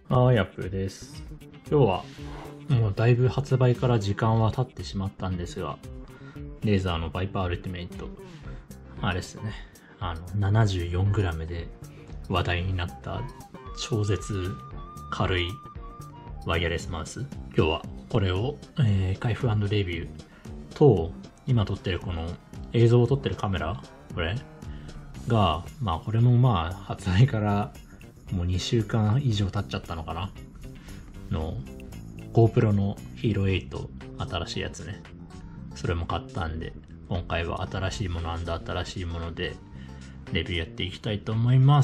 ヤップーです。今日はもうだいぶ発売から時間は経ってしまったんですが、レーザーのバイパーアルティメイト、あれですね、74g で話題になった超絶軽いワイヤレスマウス。今日はこれを、開封&レビューと、今撮ってるこの映像を撮ってるカメラ、これが、これも発売からもう2週間以上経っちゃったのかなの GoPro の Hero 8新しいやつね。それも買ったんで、今回は新しいもの新しいものでレビューやっていきたいと思います。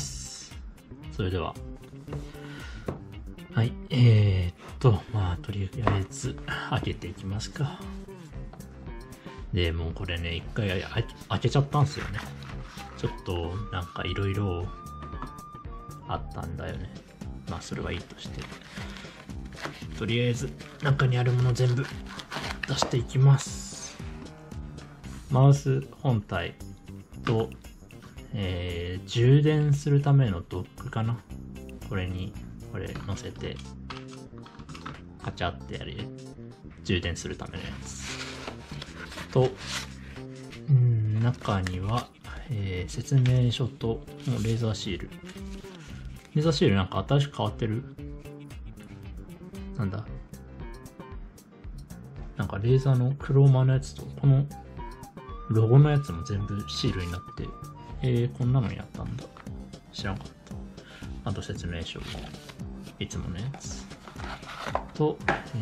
それでは。はい。とりあえず開けていきますか。で、もうこれね、一回開けちゃったんすよね。ちょっとなんかいろいろあったんだよね。それはいいとして。とりあえず中にあるもの全部出していきます。マウス本体と、充電するためのドックかな。これにこれ乗せてカチャってやる充電するためのやつと、中には、説明書とレーザーシール。レーザーシールなんか新しく変わってる？なんだ？なんかレーザーのクローマーのやつとこのロゴのやつも全部シールになって、こんなのになったんだ。知らんかった。あと説明書。いつものやつ。と、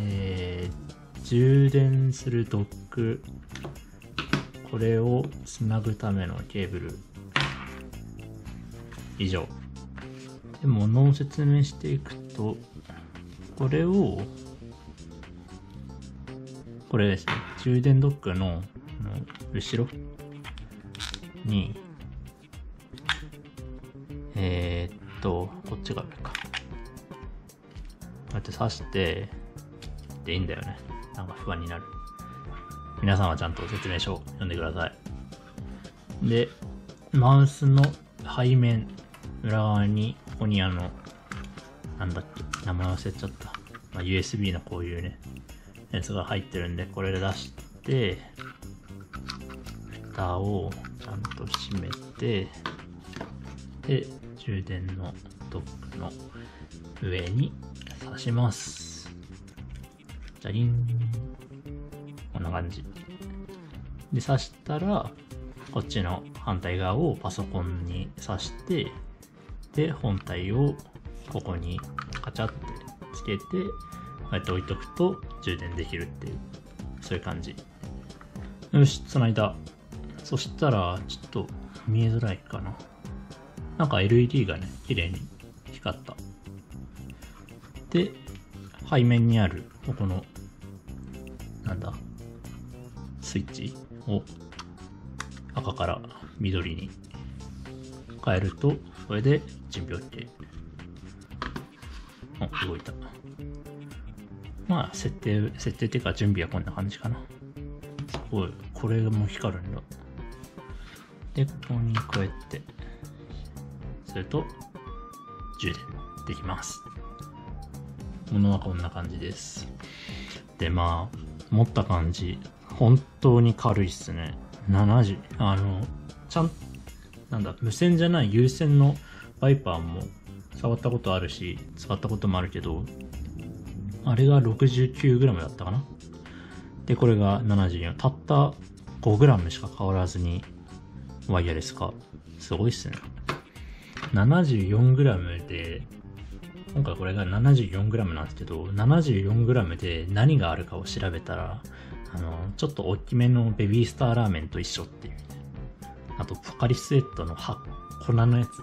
充電するドック。これをつなぐためのケーブル。以上。で、物を説明していくと、これですね、充電ドックの後ろに、こっちが上か。こうやって挿して、でいいんだよね。なんか不安になる。皆さんはちゃんと説明書を読んでください。で、マウスの背面、裏側に、ここになんだっけ、名前忘れちゃった。USB のこういうね、やつが入ってるんで、これで出して、蓋をちゃんと閉めて、で、充電のドックの上に挿します。じゃりん。こんな感じ。で、挿したら、こっちの反対側をパソコンに挿して、で、本体をここにカチャってつけて、こうやって置いとくと充電できるっていう、そういう感じ。よし、繋いだ。そしたら、ちょっと見えづらいかな。なんか LED がね、綺麗に光った。で、背面にある、ここの、スイッチを赤から緑に変えると、これで準備 OK。動いた。設定っていうか準備はこんな感じかな。すごい、これも光るんだ。で、ここにこうやってすると充電できます。ものはこんな感じです。で、持った感じ、本当に軽いっすね。70、無線じゃない有線のバイパーも触ったことあるし、使ったこともあるけど、あれが 69g だったかな。で、これが74。たった 5g しか変わらずにワイヤレス化。すごいっすね。74g で、今回これが 74g なんですけど、74g で何があるかを調べたら、ちょっと大きめのベビースターラーメンと一緒っていう。あと、ポカリスエットの粉のやつ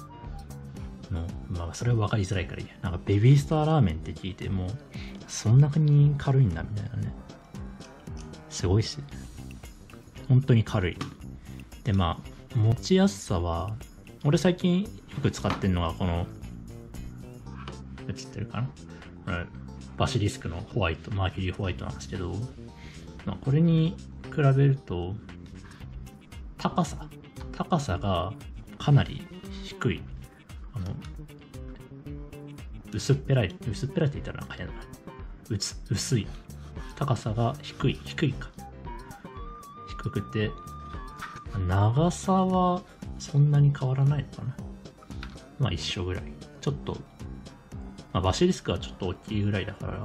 の、それは分かりづらいからいいや。なんかベビースターラーメンって聞いても、そんなに軽いんだみたいなね。すごいっすね。本当に軽い。で、持ちやすさは、俺最近よく使ってるのがこの、映ってるかな？バシリスクのホワイト、マーキュリーホワイトなんですけど、これに比べると、高さがかなり低い。 薄っぺらい、薄っぺらいって言ったらなんか変だな。薄い。高さが低いか。低くて、長さはそんなに変わらないのかな。まあ一緒ぐらい。ちょっと、まあバシリスクはちょっと大きいぐらいだから、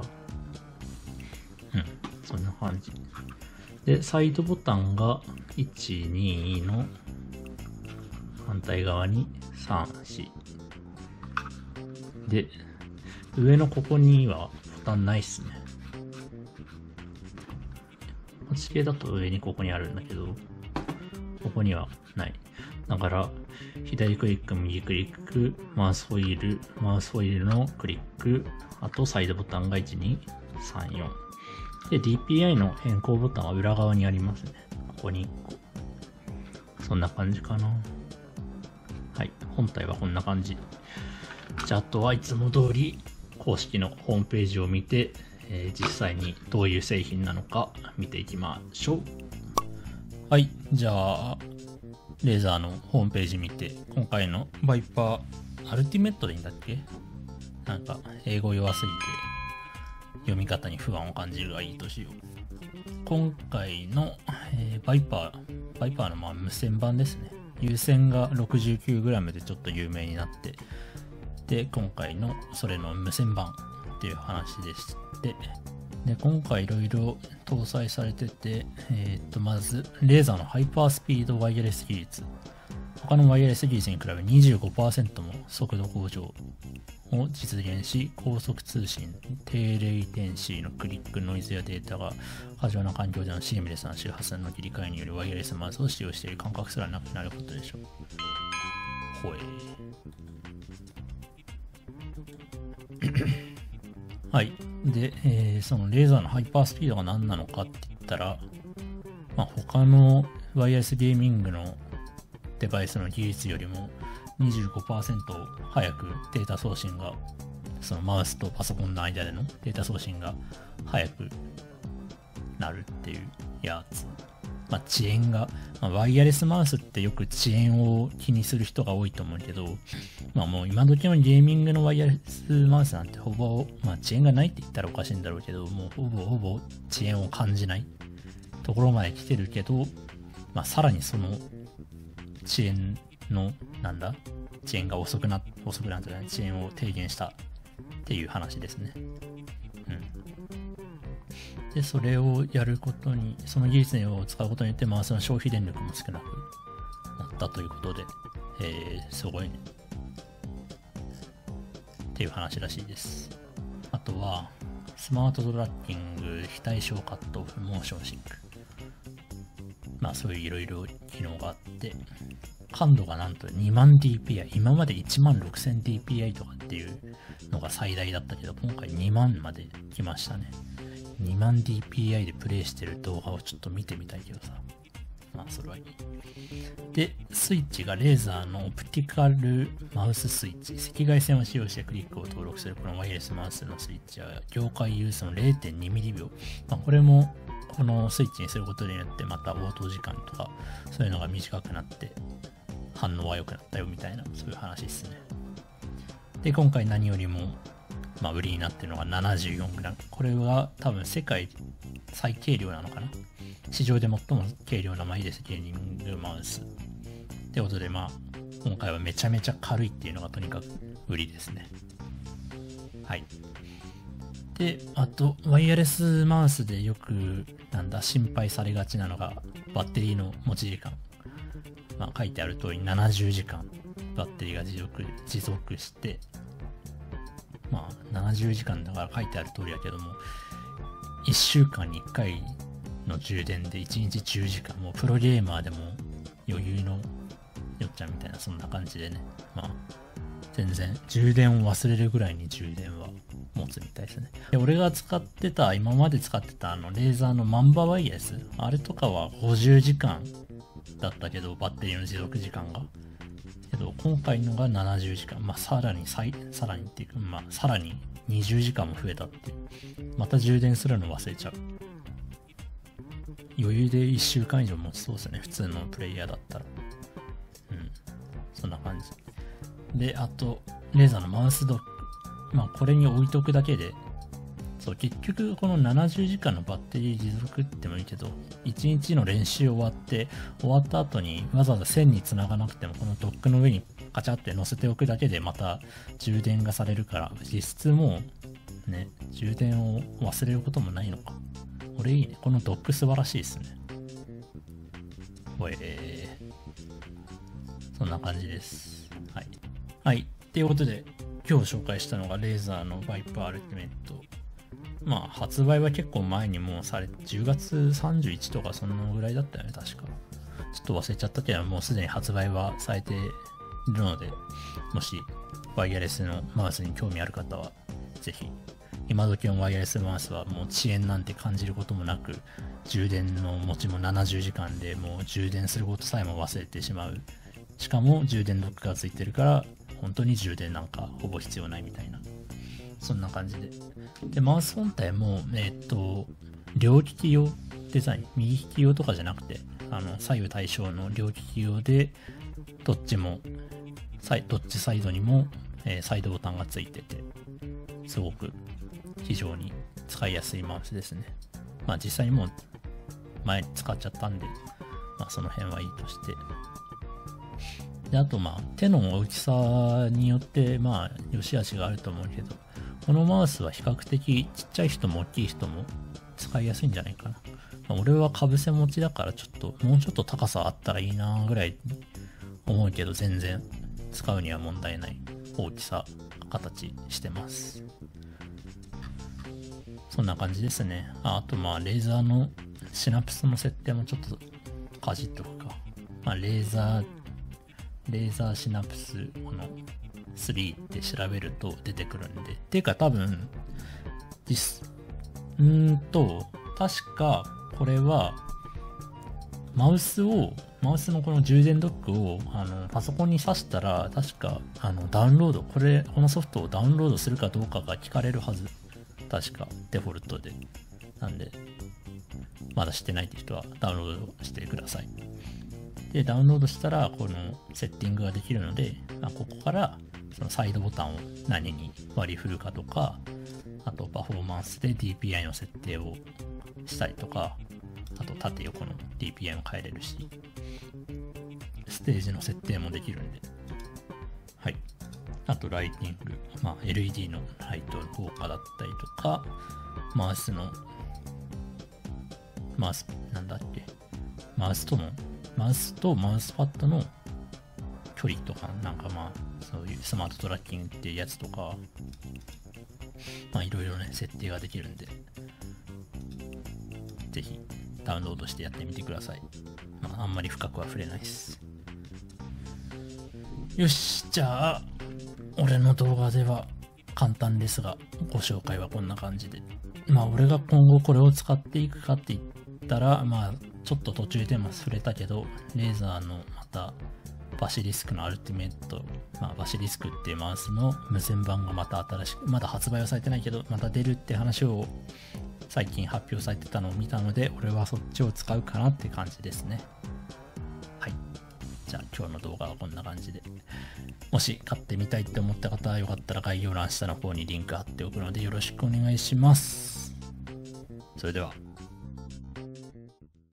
そんな感じ。で、サイドボタンが1、2の反対側に3、4。で、上のここにはボタンないっすね。地形だと上にここにあるんだけど、ここにはない。だから、左クリック、右クリック、マウスホイールのクリック、あとサイドボタンが1、2、3、4。で、DPI の変更ボタンは裏側にありますね。ここに1個。そんな感じかな。はい。本体はこんな感じ。じゃあ、あとはいつも通り公式のホームページを見て、実際にどういう製品なのか見ていきましょう。はい。じゃあ、レーザーのホームページ見て、今回のバイパーアルティメットでいいんだっけ？なんか、英語弱すぎて読み方に不安を感じるがいいとしよう。今回の、バイパーの無線版ですね。有線が 69g でちょっと有名になって、で、今回のそれの無線版っていう話でして、で、今回いろいろ搭載されてて、まず、レーザーのハイパースピードワイヤレス技術。他のワイヤレス技術に比べ 25% も速度向上を実現し、高速通信、低レイテンシーのクリックノイズやデータが過剰な環境でのシームレスな周波数の切り替えによるワイヤレスマウスを使用している感覚すらなくなることでしょう。ほえはい。で、そのレーザーのハイパースピードが何なのかって言ったら、他のワイヤレスゲーミングのデバイスの技術よりも 25% 早くデータ送信が、そのマウスとパソコンの間でのデータ送信が早くなるっていうやつ。遅延が、ワイヤレスマウスってよく遅延を気にする人が多いと思うけど、もう今時のゲーミングのワイヤレスマウスなんてほぼ、遅延がないって言ったらおかしいんだろうけど、もうほぼ遅延を感じないところまで来てるけど、さらにその遅延の、遅延が遅くなって遅延を低減したっていう話ですね。で、それをやることに、その技術を使うことによってマウスの消費電力も少なくなったということで、すごいね。っていう話らしいです。あとは、スマートトラッキング、非対称カットオフ、モーションシンク。そういういろいろ機能があって、感度がなんと2万 DPI、今まで1万6000 DPI とかっていうのが最大だったけど、今回2万まで来ましたね。2万 DPI でプレイしてる動画をちょっと見てみたいけどさ。それはいい。で、スイッチがレーザーのオプティカルマウススイッチ。赤外線を使用してクリックを登録するこのワイヤレスマウスのスイッチは業界有数の 0.2 ミリ秒。これもこのスイッチにすることによってまた応答時間とかそういうのが短くなって反応は良くなったよみたいな、そういう話ですね。で、今回何よりも売りになっているのが 74g。これは多分世界最軽量なのかな。市場で最も軽量なワイヤレスゲーミングマウス。ってことで今回はめちゃめちゃ軽いっていうのがとにかく売りですね。はい。で、あと、ワイヤレスマウスでよく、心配されがちなのが、バッテリーの持ち時間。書いてある通り70時間、バッテリーが持続して、70時間だから書いてある通りだけども、1週間に1回の充電で1日10時間、もうプロゲーマーでも余裕のよっちゃんみたいな、そんな感じでね。全然充電を忘れるぐらいに充電は持つみたいですね。で、俺が今まで使ってたレーザーのマンバワイヤレス、あれとかは50時間だったけど、バッテリーの持続時間が。けど、今回のが70時間。さらにっていうか、さらに20時間も増えたっていう。また充電するの忘れちゃう。余裕で1週間以上持ちそうですね。普通のプレイヤーだったら。そんな感じ。で、あと、レーザーのマウスドック。 まあこれに置いとくだけで、そう、結局この70時間のバッテリー持続ってもいいけど、1日の練習終わった後にわざわざ線に繋がなくても、このドックの上にカチャって乗せておくだけでまた充電がされるから、実質もうね、充電を忘れることもないのか。これいいね。このドック素晴らしいですね。そんな感じです。はい。はい。ということで、今日紹介したのがレーザーのバイパーアルティメット。まあ、発売は結構前にもうされて、10月31とかそのぐらいだったよね、確か。ちょっと忘れちゃったけど、もうすでに発売はされているので、もし、ワイヤレスのマウスに興味ある方は、ぜひ、今時のワイヤレスマウスはもう遅延なんて感じることもなく、充電の持ちも70時間でもう充電することさえも忘れてしまう。しかも充電ドックがついてるから、本当に充電なんかほぼ必要ないみたいな。そんな感じで。で、マウス本体も、両利き用デザイン。右利き用とかじゃなくて、左右対称の両利き用で、どっちサイドにも、サイドボタンがついてて、すごく非常に使いやすいマウスですね。まあ実際にもう前に使っちゃったんで、まあその辺はいいとして。で、あとまあ手の大きさによってまあ良し悪しがあると思うけど、このマウスは比較的ちっちゃい人も大きい人も使いやすいんじゃないかな。まあ、俺はかぶせ持ちだからもうちょっと高さあったらいいなぐらい思うけど、全然使うには問題ない大きさ、形してます。そんな感じですね。あとまあレーザーのシナプスの設定もちょっとかじっとくか。まあレーザーシナプスこの3って調べると出てくるんで。っていうか多分確かこれはマウスのこの充電ドックをパソコンに挿したら、確かダウンロード、このソフトをダウンロードするかどうかが聞かれるはず。確かデフォルトで。なんで、まだしてないって人はダウンロードしてください。で、ダウンロードしたらこのセッティングができるので、ここからそのサイドボタンを何に割り振るかとか、あとパフォーマンスで DPI の設定をしたりとか、あと縦横の DPI も変えれるし、ステージの設定もできるんで。はい。あとライティング、まあ LED のライト効果だったりとか、マウスとマウスパッドの距離とか、なんかまあ、そういうスマートトラッキングっていうやつとか、まあいろいろね、設定ができるんで、ぜひダウンロードしてやってみてください。まああんまり深くは触れないです。よし、じゃあ、俺の動画では簡単ですが、ご紹介はこんな感じで。まあ俺が今後これを使っていくかって言ったら、まあちょっと途中でも触れたけど、レーザーのまたバシリスクのアルティメット、まあバシリスクっていうマウスの無線版がまた新しく、まだ発売はされてないけど、また出るって話を最近発表されてたのを見たので、俺はそっちを使うかなって感じですね。はい。じゃあ今日の動画はこんな感じで。もし買ってみたいって思った方はよかったら概要欄下の方にリンク貼っておくのでよろしくお願いします。それでは。